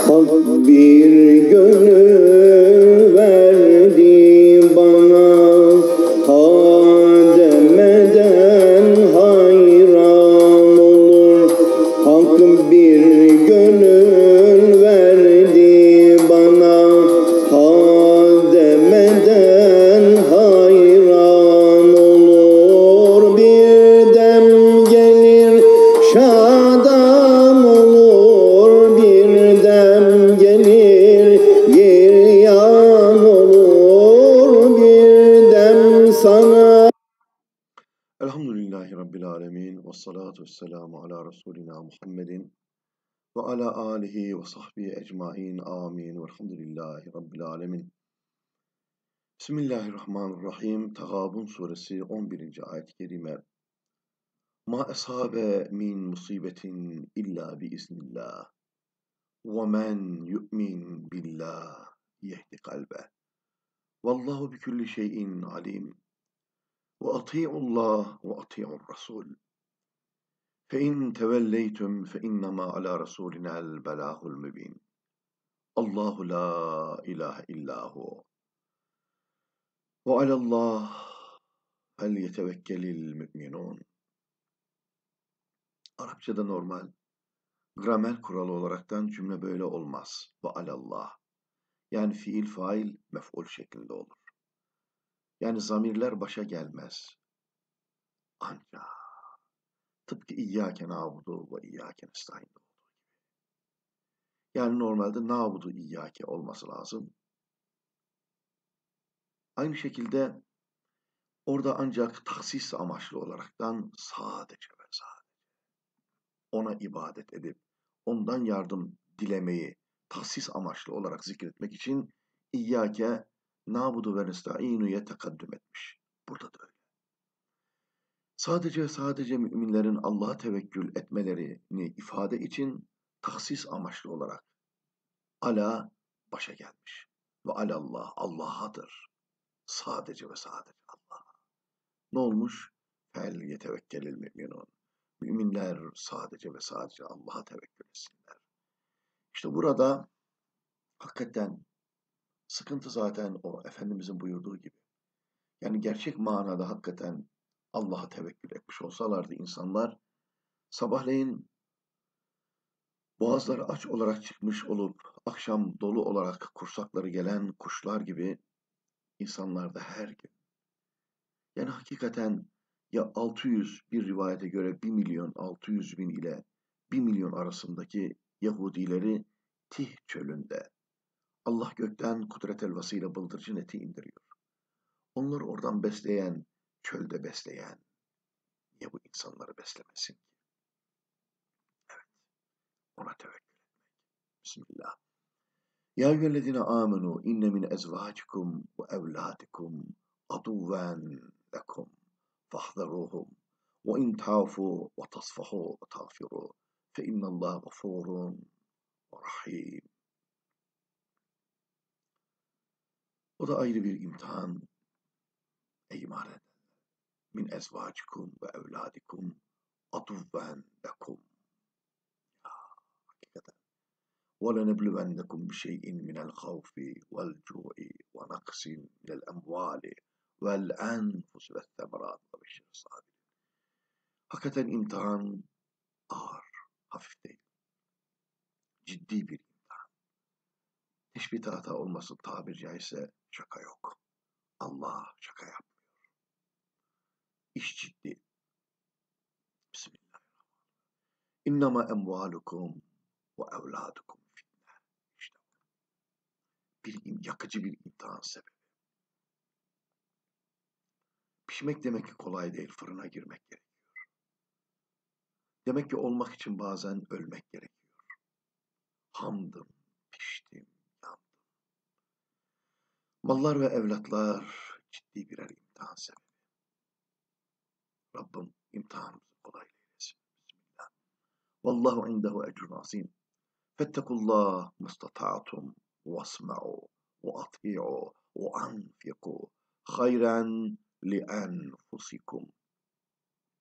Hak bir gönül verdi bana, ha demeden hayran olur. Hak bir gönül verdi bana, ha demeden hayran olur. Bir dem gelir şadam olur, bir dem gelir giryan olur, bir dem sana. Elhamdülillahi Rabbil Alemin ve salatu vesselamu ala Resulina Muhammedin ve ala alihi ve sahbihi ecmain amin velhamdülillahi Rabbil Alemin. Bismillahirrahmanirrahim. Tagabun suresi 11. ayet-i kerime. Ma esabe min musibetin illa biiznillah ve men yu'min billah yehdi kalbe. Vallahu bi kulli şeyin alim. Ve ati'ullah ve ati'ur rasul. فَاِنْ تَوَلَّيْتُمْ فَاِنَّمَا عَلَى رَسُولِنَا الْبَلَاغُ الْمُبِينُ اللّٰهُ لَا اِلَٰهَ اِلَّا هُوَ وَعَلَى اللّٰهِ فَلْيَتَوَكَّلِ الْمُؤْمِنُونَ. Arapçada normal gramer kuralı olaraktan cümle böyle olmaz. وَعَلَى اللّٰهِ yani fiil, fail, mef'ul şeklinde olur. Yani zamirler başa gelmez. Ancak tıpkı İyyâke na'budu ve İyyâke nestaîn. Yani normalde na'budu İyyâke olması lazım. Aynı şekilde orada ancak tahsis amaçlı olaraktan sadece ve sadece ona ibadet edip ondan yardım dilemeyi tahsis amaçlı olarak zikretmek için İyyâke na'budu ve nestaînu'ya tekaddüm etmiş. Burada da öyle. Sadece müminlerin Allah'a tevekkül etmelerini ifade için tahsis amaçlı olarak ala başa gelmiş. Ve alallah, Allah'adır. Sadece ve sadece Allah. Ne olmuş? Fel yetevekkelil müminun. Müminler sadece ve sadece Allah'a tevekkül etsinler. İşte burada hakikaten sıkıntı zaten o Efendimizin buyurduğu gibi. Yani gerçek manada hakikaten Allah'a tevekkül etmiş olsalardı insanlar sabahleyin boğazları aç olarak çıkmış olup akşam dolu olarak kursakları gelen kuşlar gibi insanlar da her gün. Yani hakikaten ya 600 bir rivayete göre 1.600.000 ile 1 milyon arasındaki Yahudileri Tih çölünde Allah gökten kudret elvasıyla bıldırcın eti indiriyor. Onları oradan besleyen, çölde besleyen niye bu insanları beslemesin ki? Evet, ona tevekkül etmek. Bismillah. Ya eyyühellezine amenu inne min ezvacikum ve evladikum aduven lekum fahzaruhum ve in ta'fu ve tasfahu ve tağfiru fe innallâhe gafurun rahim. O da ayrı bir imtihan. Ey iman eden. Min ezvacikum ve evladikum aduven lekum. Hakikaten. وَلَنَبْلُوَنَّكُمْ بِشَيْءٍ مِنَ الْخَوْفِ وَالْجُوعِ وَنَقْصٍ مِنَ الْأَمْوَالِ وَالْأَنْفُسِ وَالثَّمَرَاتِ وَبَشِّرِ الصَّابِرِينَ. Hakikaten imtihan ağır, hafif değil. Ciddi bir imtihan. Hiçbir hata olmasın, tabir caizse şaka yok. Allah şaka yapmıyor. İş ciddi. Bismillahirrahmanirrahim. İnnemâ emvâlukum ve evlâdukum fitne. İşte yakıcı bir imtihan sebebi. Pişmek demek ki kolay değil, fırına girmek gerekiyor. Demek ki olmak için bazen ölmek gerekiyor. Hamdım, piştim, yandım. Mallar ve evlatlar ciddi birer imtihan sebebi. Rabbim imtihanımızı kolay eylesin. Bismillah. Vallahu indehu ecrun azim. Fettekullah mustata'tum vasma'u ve at'i'u ve anfiku hayran li enfusikum.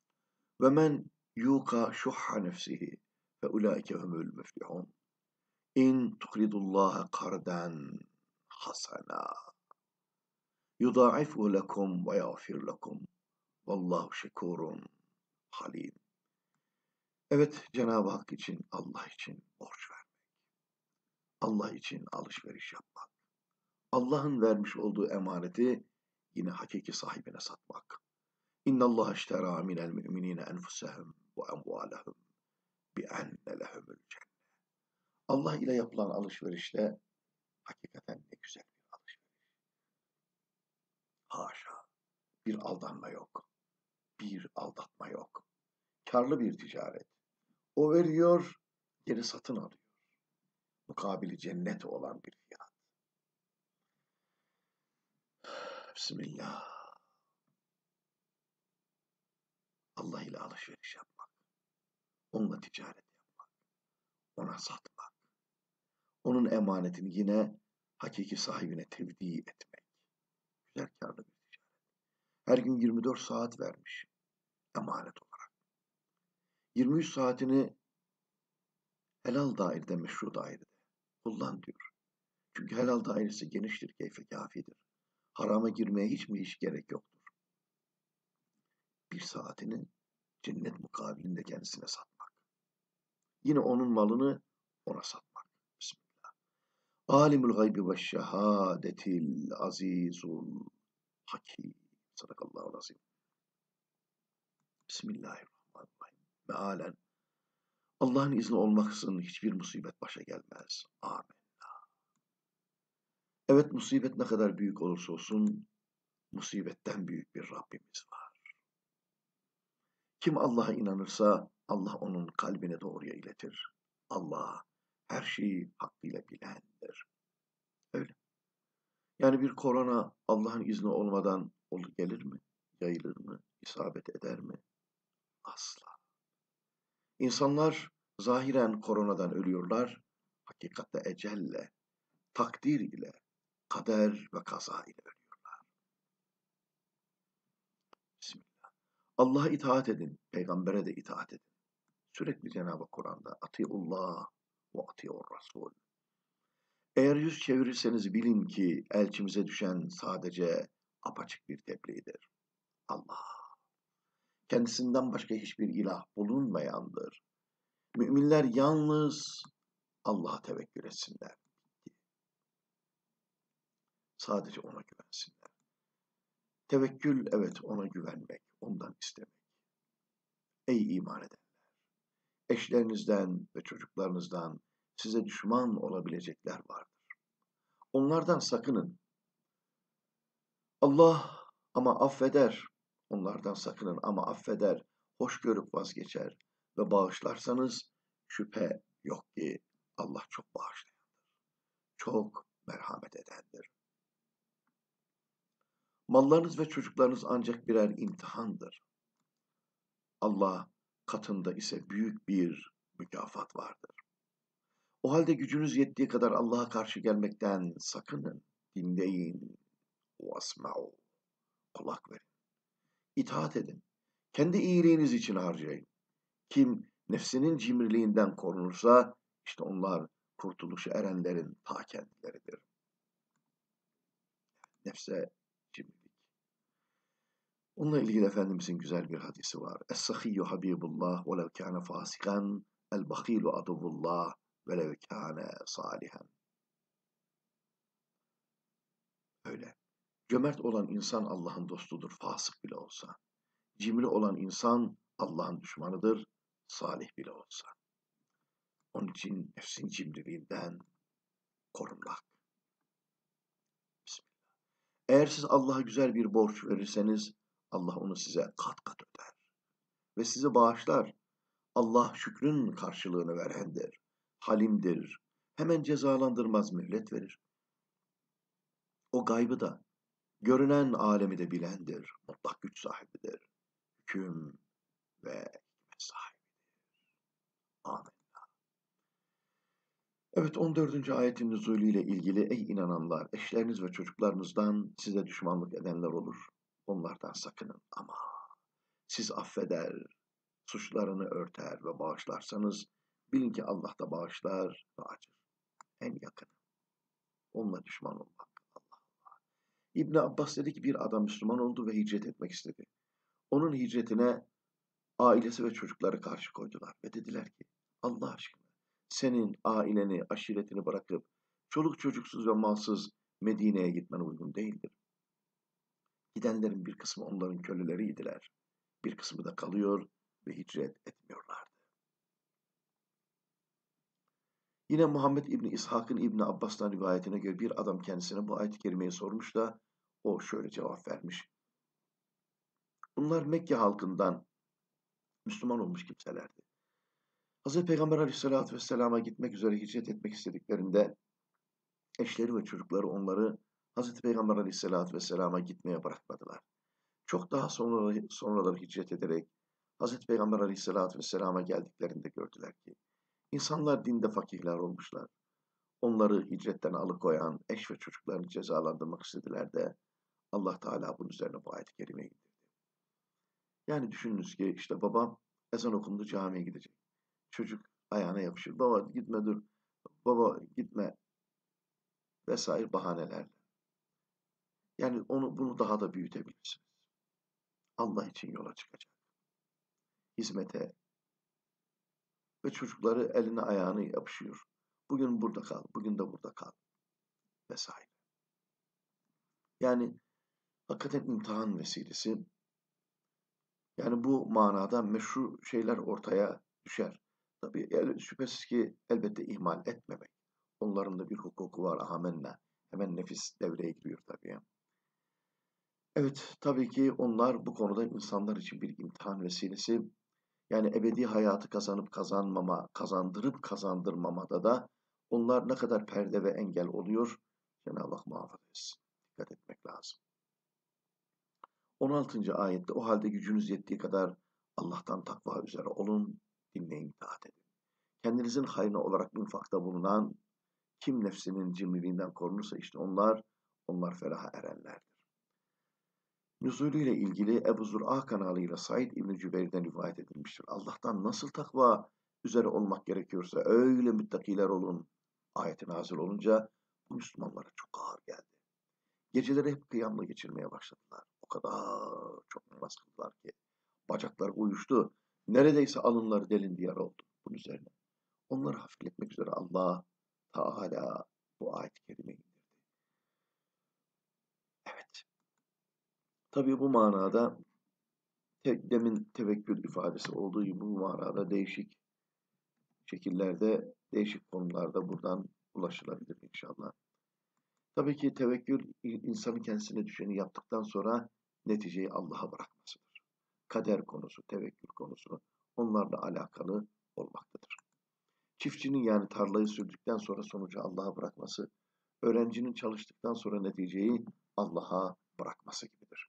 Ve men yuqa şuhha nefsihi fe ulaike humul müflihun. İn tukridullaha karden hasena yudaifu lekum ve yağfir lekum vallahu şekurun halim. Evet, Cenab-ı Hak için, Allah için borç ver. Allah için alışveriş yapmak. Allah'ın vermiş olduğu emaneti yine hakiki sahibine satmak. İnna Allah iştera minel müminine enfusahum ve emvalahum bi enne lehumul cennet. Allah ile yapılan alışverişte hakikaten ne güzel bir alışveriş. Haşa, bir aldanma yok, bir aldatma yok. Karlı bir ticaret. O veriyor, geri satın alıyor. Mukabili cennet olan bir fiyat. Bismillah. Allah ile alışveriş yapmak. Onunla ticaret yapmak. Ona satmak. Onun emanetini yine hakiki sahibine tevdi etmek. Güzel karlı bir ticaret. Her gün 24 saat vermiş emanet olarak. 23 saatini helal dairede, meşru dairede kullan diyor. Çünkü helal dairesi geniştir, keyfe kafidir. Harama girmeye hiç gerek yoktur. Bir saatini cennet mukabilinde kendisine satmak. Yine onun malını ona satmak. Bismillah. Alimul gaybi ve şehadetil azizul hakim. Sadakallahu azim. Bismillahirrahmanirrahim. Mealen Allah'ın izni olmaksızın hiçbir musibet başa gelmez. Amin. Evet, musibet ne kadar büyük olursa olsun musibetten büyük bir Rabbimiz var. Kim Allah'a inanırsa Allah onun kalbine doğruya iletir. Allah her şeyi hakkıyla bilendir. Öyle. Yani bir korona Allah'ın izni olmadan olur gelir mi? Yayılır mı? İsabet eder mi? Asla. İnsanlar zahiren koronadan ölüyorlar. Hakikatte ecelle, takdir ile, kader ve kaza ile ölüyorlar. Bismillah. Allah'a itaat edin, peygambere de itaat edin. Sürekli Cenab-ı Kur'an'da Atiullah ve atiur Rasul. Eğer yüz çevirirseniz bilin ki elçimize düşen sadece apaçık bir tebliğdir. Allah. Kendisinden başka hiçbir ilah bulunmayandır. Müminler yalnız Allah'a tevekkül etsinler. Sadece ona güvensinler. Tevekkül, evet, ona güvenmek, ondan istemek. Ey iman edenler! Eşlerinizden ve çocuklarınızdan size düşman olabilecekler vardır. Onlardan sakının. Allah ama affeder. Onlardan sakının ama affeder. Hoş görüp vazgeçer ve bağışlarsanız şüphe yok ki Allah çok bağışlayandır. Çok merhamet edendir. Mallarınız ve çocuklarınız ancak birer imtihandır. Allah katında ise büyük bir mükafat vardır. O halde gücünüz yettiği kadar Allah'a karşı gelmekten sakının, dinleyin, vasma'u, kulak verin, itaat edin, kendi iyiliğiniz için harcayın. Kim nefsinin cimriliğinden korunursa, işte onlar kurtuluşa erenlerin ta kendileridir. Nefse cimrilik. Onunla ilgili Efendimizin güzel bir hadisi var. Es-sahiyyu habibullah velev kâne fasikan, el-bakilu aduvullah velev kâne salihen. Öyle. Cömert olan insan Allah'ın dostudur, fasık bile olsa. Cimri olan insan Allah'ın düşmanıdır, salih bile olsa. Onun için nefsin cimriliğinden korunmak. Bismillah. Eğer siz Allah'a güzel bir borç verirseniz, Allah onu size kat kat öder. Ve sizi bağışlar. Allah şükrün karşılığını verendir. Halimdir. Hemen cezalandırmaz, mühlet verir. O gaybı da, görünen alemi de bilendir. Mutlak güç sahibidir. Hüküm ve hikmet sahibidir. Amin. Evet, 14. ayetin nüzulüyle ilgili ey inananlar, eşleriniz ve çocuklarınızdan size düşmanlık edenler olur. Onlardan sakının ama siz affeder, suçlarını örter ve bağışlarsanız bilin ki Allah da bağışlar ve acır. En yakını. Onunla düşman olmak. Allah. İbn Abbas dedi ki bir adam Müslüman oldu ve hicret etmek istedi. Onun hicretine ailesi ve çocukları karşı koydular ve dediler ki Allah aşkına senin aileni, aşiretini bırakıp çoluk çocuksuz ve malsız Medine'ye gitmen uygun değildir. Gidenlerin bir kısmı onların köleleriydiler. Bir kısmı da kalıyor ve hicret etmiyorlardı. Yine Muhammed İbni İshak'ın İbni Abbas'tan rivayetine göre bir adam kendisine bu ayet-i kerimeyi sormuş da o şöyle cevap vermiş. Bunlar Mekke halkından Müslüman olmuş kimselerdi. Hz. Peygamber Aleyhisselatü Vesselam'a gitmek üzere hicret etmek istediklerinde eşleri ve çocukları onları Hz. Peygamber Aleyhisselatü Vesselam'a gitmeye bırakmadılar. Çok daha sonraları hicret ederek Hz. Peygamber Aleyhisselatü Vesselam'a geldiklerinde gördüler ki insanlar dinde fakihler olmuşlar. Onları hicretten alıkoyan eş ve çocuklarını cezalandırmak istediler de Allah Teala bunun üzerine bu ayet-i kerimeyi indirdi. Yani düşününüz ki işte babam ezan okundu camiye gidecek. Çocuk ayağına yapışır. Baba gitme dur. Baba gitme vesaire bahanelerle. Yani bunu daha da büyütebilirsiniz. Allah için yola çıkacak. Hizmete ve çocukları eline ayağına yapışıyor. Bugün burada kal, bugün de burada kal vesaire. Yani hakikaten imtihan vesilesi. Yani bu manada meşru şeyler ortaya düşer. Tabii şüphesiz ki elbette ihmal etmemek. Onların da bir hukuku var amenna. Hemen nefis devreye giriyor tabii. Evet, tabii ki onlar bu konuda insanlar için bir imtihan vesilesi. Yani ebedi hayatı kazanıp kazanmama, kazandırıp kazandırmamada da onlar ne kadar perde ve engel oluyor, Cenab-ı Hak muhafaza etsin. Dikkat etmek lazım. 16. ayette o halde gücünüz yettiği kadar Allah'tan takva üzere olun, dinleyin, itaat edin. Kendinizin hayrına olarak infakta bulunan kim nefsinin cimriliğinden korunursa işte onlar felaha erenlerdir. Nüzulüyle ilgili Ebu Zur'a kanalıyla Said İbni Cübeyr'den rivayet edilmiştir. Allah'tan nasıl takva üzere olmak gerekiyorsa öyle müttakiler olun. Ayeti nazil olunca bu Müslümanlara çok ağır geldi. Geceleri hep kıyamla geçirmeye başladılar. O kadar çok namaz kıldılar ki bacakları uyuştu. Neredeyse alınları delindi yara oldu bunun üzerine. Onları hafifletmek üzere Allah Teala bu ayet-i kerimeyi indirdi. Evet. Tabii bu manada demin tevekkül ifadesi olduğu gibi bu manada değişik şekillerde, değişik konularda buradan ulaşılabilir inşallah. Tabii ki tevekkül insanın kendisine düşeni yaptıktan sonra neticeyi Allah'a bırakmasıdır. Kader konusu, tevekkül konusu onlarla alakalı olmaktadır. Çiftçinin yani tarlayı sürdükten sonra sonucu Allah'a bırakması, öğrencinin çalıştıktan sonra neticeyi Allah'a bırakması gibidir.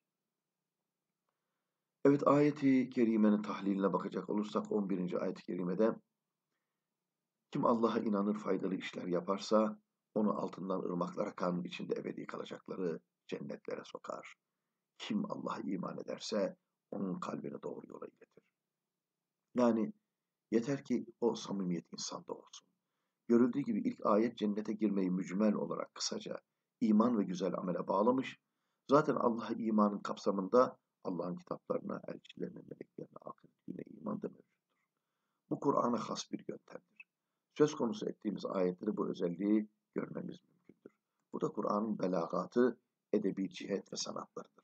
Evet ayeti kerimenin tahliline bakacak olursak 11. ayet-i kerimede kim Allah'a inanır faydalı işler yaparsa onu altından ırmaklar akan içinde ebedi kalacakları cennetlere sokar. Kim Allah'a iman ederse onun kalbini doğru yola iletir. Yani yeter ki o samimiyet insanda olsun. Görüldüğü gibi ilk ayet cennete girmeyi mücmel olarak kısaca iman ve güzel amele bağlamış. Zaten Allah'a imanın kapsamında Allah'ın kitaplarına, elçilerine, meleklerine, ahiret gününe iman da mevcuttur. Bu Kur'an'a has bir yöntemdir. Söz konusu ettiğimiz ayetlerde bu özelliği görmemiz mümkündür. Bu da Kur'an'ın belagatı, edebi cihet ve sanatlarıdır.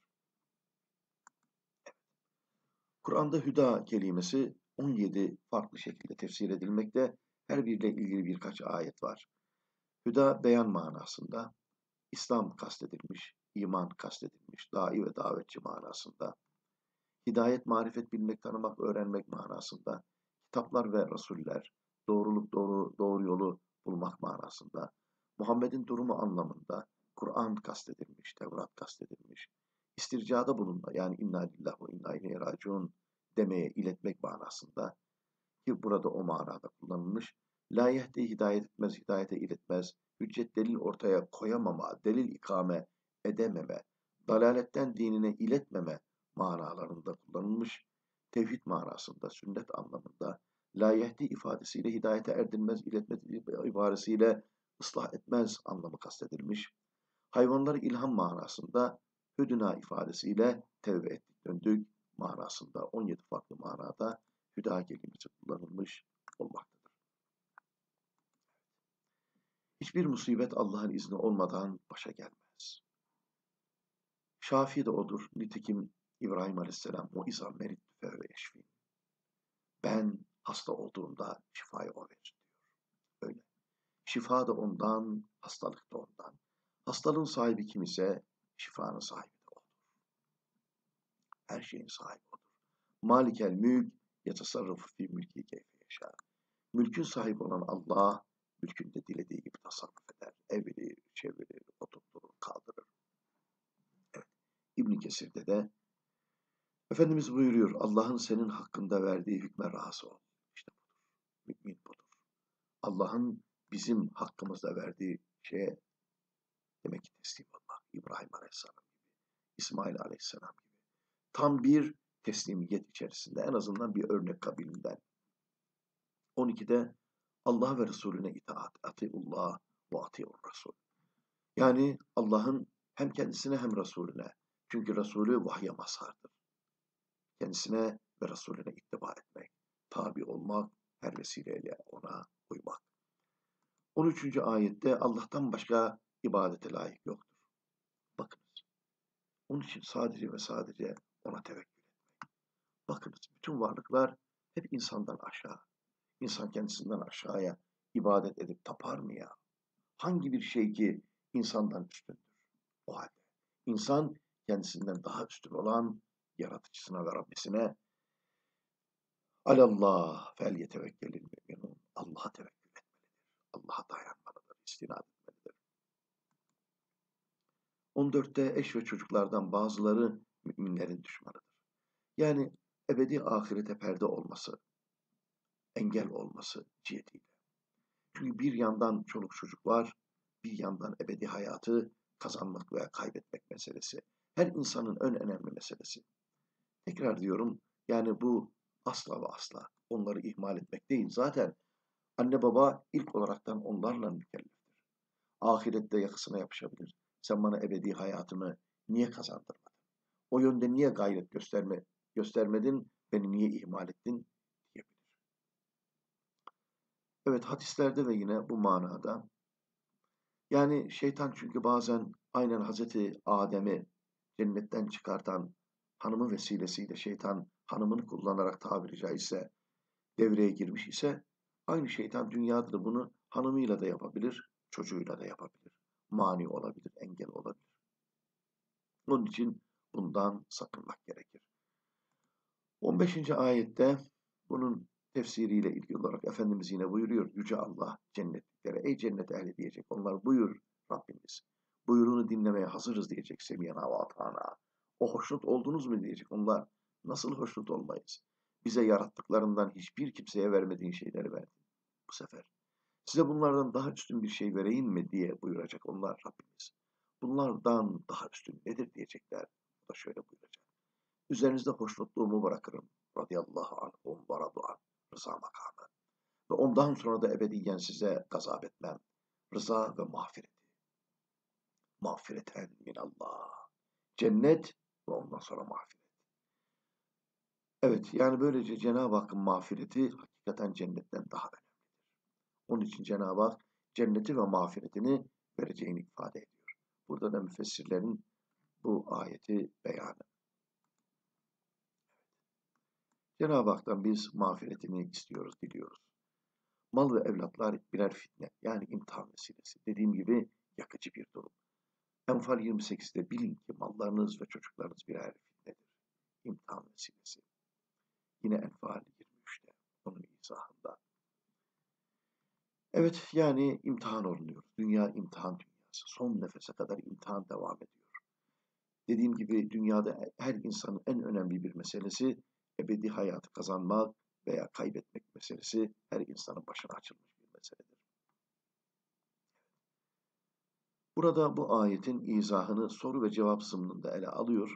Kur'an'da hüda kelimesi 17 farklı şekilde tefsir edilmekte. Her biriyle ilgili birkaç ayet var. Hüda beyan manasında, İslam kastedilmiş, iman kastedilmiş, dai ve davetçi manasında, hidayet, marifet, bilmek, tanımak, öğrenmek manasında, kitaplar ve rasuller, doğru yolu bulmak manasında, Muhammed'in durumu anlamında, Kur'an kastedilmiş, Tevrat kastedilmiş, istircada bulunma yani inna lillahi ve inna ileyhi raciun demeye iletmek manasında ki burada o manada kullanılmış, la yehdi hidayet etmez, hidayete iletmez, hüccet delil ortaya koyamama, delil ikame edememe, dalaletten dinine iletmeme manalarında kullanılmış, tevhid manasında, sünnet anlamında, la yehdi ifadesiyle hidayete erdirmez, iletmez ibaresiyle ıslah etmez anlamı kastedilmiş. Hayvanları ilham manasında hüdüna ifadesiyle tevbe ettik, döndük manasında 17 farklı manada hüda kelimesi kullanılmış olmaktadır. Hiçbir musibet Allah'ın izni olmadan başa gelmez. Şafi de odur. Nitekim İbrahim Aleyhisselam o izâ merittü fehve yeşfîn. Ben hasta olduğumda şifayı o verir diyor. Öyle. Şifa da ondan, hastalık da ondan. Hastalığın sahibi kim ise şifanın sahibi de odur. Her şeyin sahibi odur. Malikel mülk yetasarrafu fî mülki keyfe yaşa. Mülkün sahibi olan Allah, mülkünde dilediği gibi tasarruf eder. Evirir, çevirir, oturtturur, kaldırır. Evet. İbn Kesir'de de Efendimiz buyuruyor, Allah'ın senin hakkında verdiği hükme razı ol. İşte budur. Mümin budur. Allah'ın bizim hakkımızda verdiği şeye demek ki teslim olmak. İbrahim Aleyhisselam gibi, İsmail Aleyhisselam gibi. Tam bir teslimiyet içerisinde, en azından bir örnek kabilinden. 12'de Allah ve Resulüne itaat. Atiullah ve atiur Resul. Yani Allah'ın hem kendisine hem Resulüne. Çünkü Resulü vahye mazhardır. Kendisine ve Resulüne ittiba etmek, tabi olmak, her vesileyle ona uymak. 13. ayette Allah'tan başka ibadete layık yoktur. Bakınız. Onun için sadece ve sadece ona tevekkül etmek. Bakınız, bütün varlıklar hep insandan aşağı. İnsan kendisinden aşağıya ibadet edip tapar mı ya? Hangi bir şey ki insandan üstündür? O halde insan kendisinden daha üstün olan yaratıcısına ve Rabbisine alallah fel yetevekkelil müminun. Allah'a tevekkül etmelidir. Allah'a dayanmalıdır, istinad etmelidir. 14'te eş ve çocuklardan bazıları müminlerin düşmanıdır. Yani ebedi ahirete perde olması, engel olması cihetiyle. Çünkü bir yandan çoluk çocuk var, bir yandan ebedi hayatı kazanmak veya kaybetmek meselesi. Her insanın en önemli meselesi. Tekrar diyorum, yani bu asla ve asla onları ihmal etmek değil. Zaten anne baba ilk olaraktan onlarla mükelleftir. Ahirette yakasına yapışabilir. Sen bana ebedi hayatımı niye kazandırmadın? O yönde niye gayret göstermedin? Beni niye ihmal ettin? Diyebilir. Evet, hadislerde ve yine bu manada. Yani şeytan çünkü bazen aynen Hazreti Adem'i cennetten çıkartan hanımı vesilesiyle şeytan hanımını kullanarak tabiri caizse devreye girmiş ise aynı şeytan dünyada da bunu hanımıyla da yapabilir, çocuğuyla da yapabilir. Mani olabilir, engel olabilir. Onun için bundan sakınmak gerekir. 15. ayette bunun tefsiriyle ilgili olarak Efendimiz yine buyuruyor. Yüce Allah cennetliklere, ey cennet ehli diyecek. Onlar buyur Rabbimiz. Buyruğunu dinlemeye hazırız diyecek semiyana ve atana. O hoşnut oldunuz mu diyecek. Onlar nasıl hoşnut olmayız? Bize yarattıklarından hiçbir kimseye vermediğin şeyleri verdin bu sefer. Size bunlardan daha üstün bir şey vereyim mi diye buyuracak onlar Rabbimiz. Bunlardan daha üstün nedir diyecekler. O da şöyle buyuracak. Üzerinizde hoşnutluğumu bırakırım. Radıyallahu anhum ve radu'an. Rıza makamı. Ve ondan sonra da ebediyen size gazap etmem. Rıza ve mağfireti. Mağfireten minallah. Cennet ve ondan sonra mağfiret. Evet, yani böylece Cenab-ı Hakk'ın mağfireti hakikaten cennetten daha önemlidir. Onun için Cenab-ı Hak cenneti ve mağfiretini vereceğini ifade ediyor. Burada da müfessirlerin bu ayeti beyanı. Cenab-ı Hak'tan biz mağfiretini istiyoruz, diliyoruz. Mal ve evlatlar birer fitne, yani imtihan vesilesi. Dediğim gibi yakıcı bir durum. Enfal 28'de bilin ki mallarınız ve çocuklarınız birer fitnedir. İmtihan vesilesi. Yine Enfal 23'te onun izahında. Evet, yani imtihan olunuyor. Dünya imtihan dünyası. Son nefese kadar imtihan devam ediyor. Dediğim gibi dünyada her insanın en önemli bir meselesi ebedi hayatı kazanmak veya kaybetmek meselesi her insanın başına açılmış bir meseledir. Burada bu ayetin izahını soru ve cevap zımnında ele alıyor.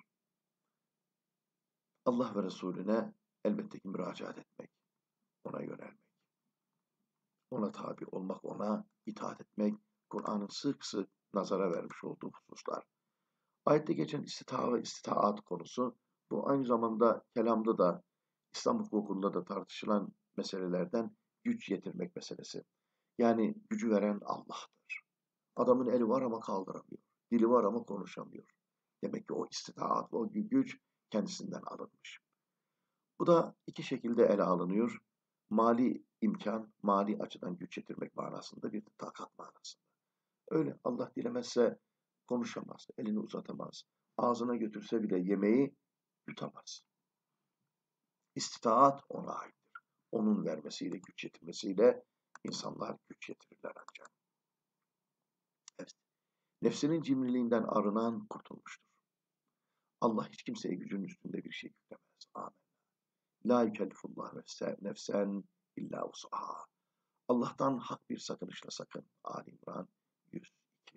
Allah ve Resulüne elbette ki müracaat etmek, ona yönelmek, ona tabi olmak, ona itaat etmek, Kur'an'ın sık sık nazara vermiş olduğu hususlar. Ayette geçen istita'a ve istitaat konusu, bu aynı zamanda kelamda da, İslam hukukunda da tartışılan meselelerden güç yetirmek meselesi. Yani gücü veren Allah'tır. Adamın eli var ama kaldıramıyor. Dili var ama konuşamıyor. Demek ki o istitaat, o güç kendisinden alınmış. Bu da iki şekilde ele alınıyor. Mali imkan, mali açıdan güç yetirmek manasında, bir de takat manasında. Öyle Allah dilemezse konuşamaz, elini uzatamaz. Ağzına götürse bile yemeği yutamaz. İstitaat ona aittir. Onun vermesiyle, güç yetirmesiyle insanlar güç yetirirler ancak. Evet. Nefsinin cimriliğinden arınan kurtulmuştur. Allah hiç kimseye gücünün üstünde bir şey yüklemez. Amin. La yükellifullah nefsen illa vus'aha. Allah'tan hak bir sakınışla sakın. Ali İmran 102.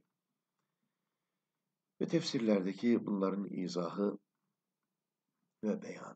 Ve tefsirlerdeki bunların izahı ve beyanı.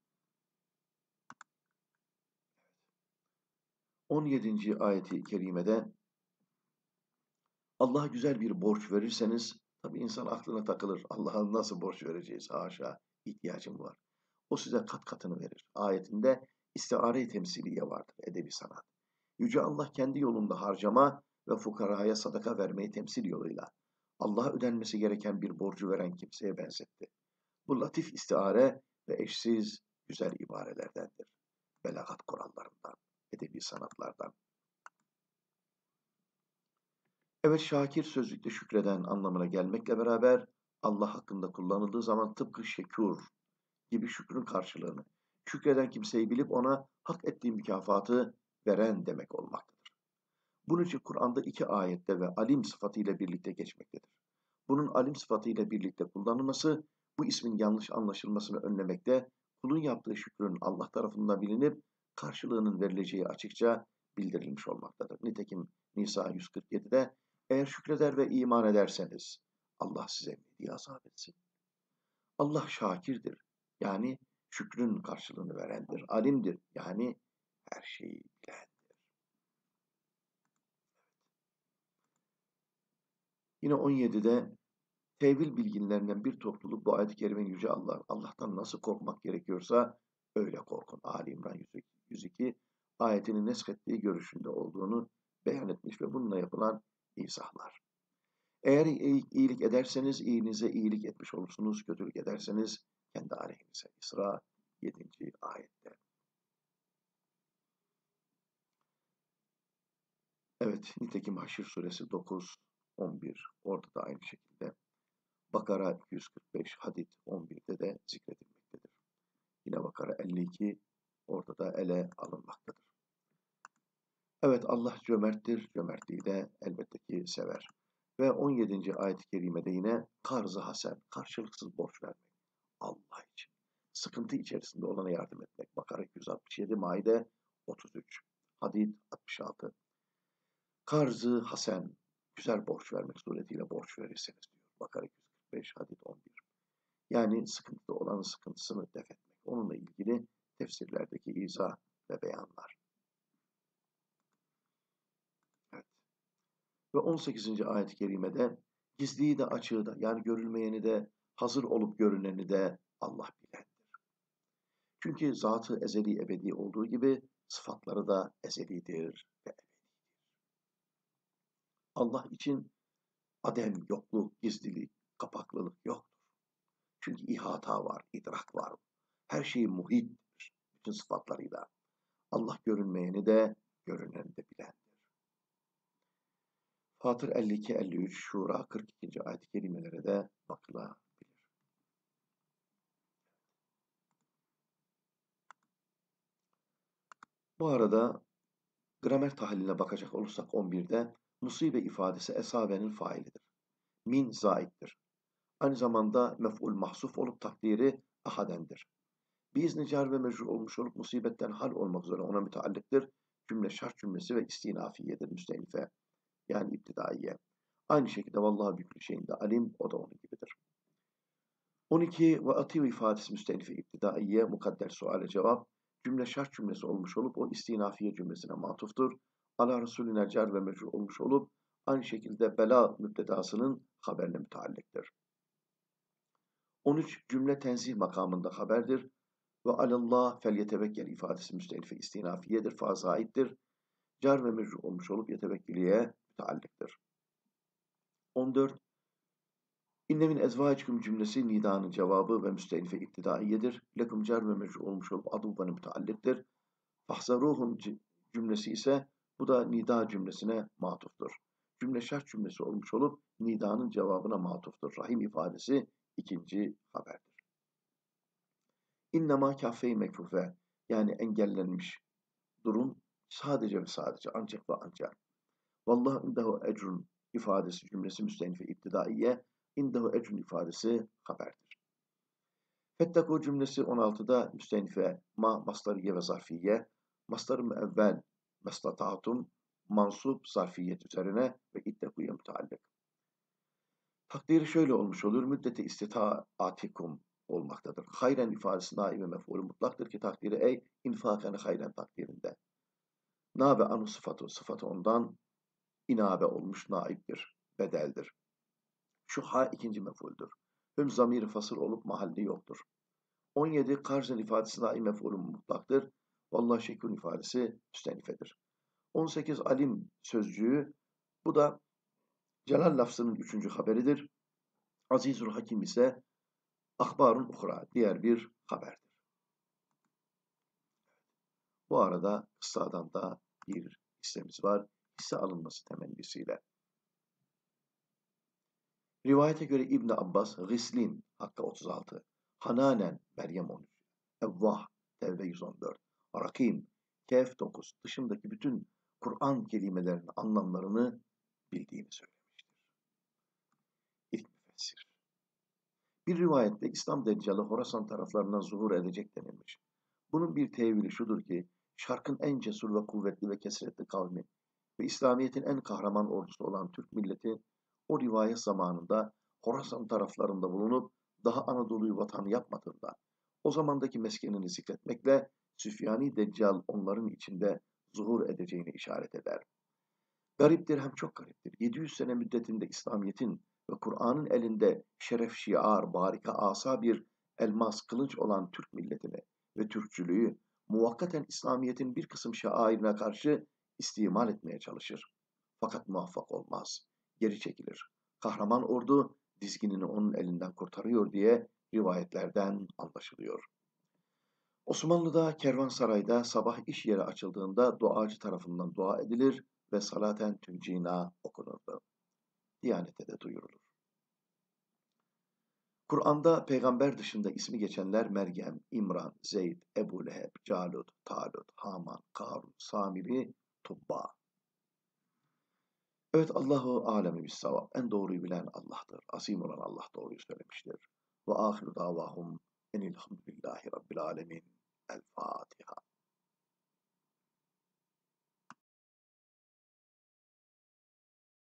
17. ayeti kerimede Allah'a güzel bir borç verirseniz, tabi insan aklına takılır. Allah'a nasıl borç vereceğiz? Haşa, ihtiyacım var. O size kat katını verir. Ayetinde istiare-i temsiliye vardır, edebi sanat. Yüce Allah kendi yolunda harcama ve fukaraya sadaka vermeyi temsil yoluyla Allah'a ödenmesi gereken bir borcu veren kimseye benzetti. Bu latif istiare ve eşsiz güzel ibarelerdendir. Belagat kurallarından, edebi sanatlardan. Evet, şakir sözlükte şükreden anlamına gelmekle beraber Allah hakkında kullanıldığı zaman tıpkı şekur gibi şükrün karşılığını, şükreden kimseyi bilip ona hak ettiği mükafatı veren demek olmaktadır. Bunun için Kur'an'da iki ayette ve alim sıfatıyla birlikte geçmektedir. Bunun alim sıfatıyla birlikte kullanılması, bu ismin yanlış anlaşılmasını önlemekte, kulun yaptığı şükrün Allah tarafından bilinip karşılığının verileceği açıkça bildirilmiş olmaktadır. Nitekim Nisa 147'de eğer şükreder ve iman ederseniz Allah size ne diye azap etsin. Allah şakirdir. Yani şükrün karşılığını verendir. Alimdir. Yani her şeyi bilendir. Yine 17'de tevil bilginlerinden bir topluluk bu ayet-i kerimenin Yüce Allah'tan nasıl korkmak gerekiyorsa öyle korkun. Ali İmran 102 ayetini neskettiği görüşünde olduğunu beyan etmiş ve bununla yapılan izahlar. Eğer iyilik ederseniz iyiliğinize iyilik etmiş olursunuz. Kötülük ederseniz kendi aleyhinize. İsra 7. ayette. Evet, nitekim Haşr suresi 9, 11. Orada da aynı şekilde. Bakara 245, Hadid 11'de de zikredilmektedir. Yine Bakara 52, orada da ele alınmaktadır. Evet, Allah cömerttir, cömertliği de elbette ki sever. Ve 17. ayet-i kerimede yine karz-ı hasen, karşılıksız borç vermek. Allah için. Sıkıntı içerisinde olana yardım etmek. Bakara 267, Maide 33, Hadid 66. Karz-ı hasen, güzel borç vermek suretiyle borç verirseniz diyor. Bakara 245, Hadid 11. Yani sıkıntıda olanın sıkıntısını def etmek. Onunla ilgili tefsirlerdeki izah ve beyanlar. Evet. Ve 18. ayet-i kerimede gizliyi de açığı da, yani görülmeyeni de hazır olup görüneni de Allah bilendir. Çünkü zatı ezeli ebedi olduğu gibi sıfatları da ezelidir ve ebedidir. Allah için adem, yokluk, gizlilik, kapaklılık yoktur. Çünkü ihata var, idrak var. Her şey muhittir, bütün sıfatlarıyla. Allah görünmeyeni de, görüneni de bilendir. Fatır 52-53, Şura 42. ayet-i kerimelere de bakılabilir. Bu arada gramer tahliline bakacak olursak 11'de musibe ifadesi esabenin failidir. Min zaittir. Aynı zamanda mef'ul mahsuf olup takdiri ahadendir. Biizni car ve mecrur olmuş olup musibetten hal olmak üzere ona müteallıktır. Cümle şart cümlesi ve istinafiyedir müstenife. Yani iptidaiye. Aynı şekilde vallahi büyük şeyinde alim, o da onun gibidir. 12 ve atiu ifadesi müstenife iptidaiye mukadder suale cevap. Cümle şart cümlesi olmuş olup o istinafiye cümlesine matuftur. ala Resulüne cer ve mecrur olmuş olup aynı şekilde bela müptedasının haberine müteallıktır. 13 cümle tenzih makamında haberdir. Ve alallah felyetevekkel ifadesi müstenife istinafiyedir, fazaittir. Car ve mecrur olmuş olup yetevekkiliye müteallıktır. 14 İnne min ezvâcikum cümlesi nidanın cevabı ve müstenife iptidaiyedir. Lekum car ve mecrur olmuş olup aduvvanı müteallıktır. Fahzaruhum cümlesi ise bu da nida cümlesine matuftur. Cümle şart cümlesi olmuş olup nidanın cevabına matuftur. Rahim ifadesi ikinci haberdir. İnnemâ kâfe-i mekfufe yani engellenmiş durum sadece ve sadece ancak ve ancak. Vallahu indehu ecrun ifadesi cümlesi müstenife iptidaiye, indehu ecrun ifadesi haberdir. Fettaku cümlesi 16'da müstenife masdariye ve zarfiye, masdar-ı müevvel mestata'tum mansup zarfiyet üzerine ve ittekuye müteallık. Takdiri şöyle olmuş olur, müddeti istitaatikum olmaktadır. Hayren ifadesi naibe mef'ulü mutlaktır ki takdiri ey infaken hayren takdirinde. Nabe anu sıfatı ondan inabe olmuş naibdir, bedeldir. Şu ha ikinci mef'uldür. Hüm zamiri fasıl olup mahalli yoktur. 17 karzen ifadesi naib mef'ulü mutlaktır. Vallahi şeklün ifadesi müstenifedir. 18 alim sözcüğü bu da celal lafzının 3. haberidir. Azizur hakim ise ahbarun uhra diğer bir haberdir. Bu arada kıssadan da bir hissemiz var. Hisse alınması temennisiyle. Rivayete göre İbn Abbas, Gıslin, Hakka 36, Hananen, Meryem 13, Evvah, Tevbe 114, Rakim, Kehf 9 dışındaki bütün Kur'an kelimelerinin anlamlarını bildiğini söylemiştir. İlk müfessir. Bir rivayette İslam Deccalı Horasan taraflarından zuhur edecek denilmiş. Bunun bir tevili şudur ki, Şark'ın en cesur ve kuvvetli ve kesretli kavmi ve İslamiyet'in en kahraman ordusu olan Türk milleti, o rivayet zamanında Horasan taraflarında bulunup daha Anadolu'yu vatan yapmadığında, o zamandaki meskenini zikretmekle Süfyani Deccal onların içinde zuhur edeceğini işaret eder. Gariptir hem çok gariptir. 700 sene müddetinde İslamiyet'in ve Kur'an'ın elinde şeref şiar, barika asa bir elmas kılıç olan Türk milletini ve Türkçülüğü muvakkaten İslamiyet'in bir kısım şairine karşı istimal etmeye çalışır. Fakat muvaffak olmaz. Geri çekilir. Kahraman ordu dizginini onun elinden kurtarıyor diye rivayetlerden anlaşılıyor. Osmanlı'da kervansarayda sabah iş yeri açıldığında duacı tarafından dua edilir ve salaten tüncina okunurdu. Diyanete de duyurulur. Kur'an'da peygamber dışında ismi geçenler Meryem, İmran, Zeyd, Ebu Leheb, Calut, Talut, Haman, Karun, Samiri, Tubba. Evet, Allahu alemi bis-savab. En doğruyu bilen Allah'tır. Azim olan Allah doğruyu söylemiştir. Ve ahiru davahum enilhamdülillahi rabbil alemin. El Fatiha.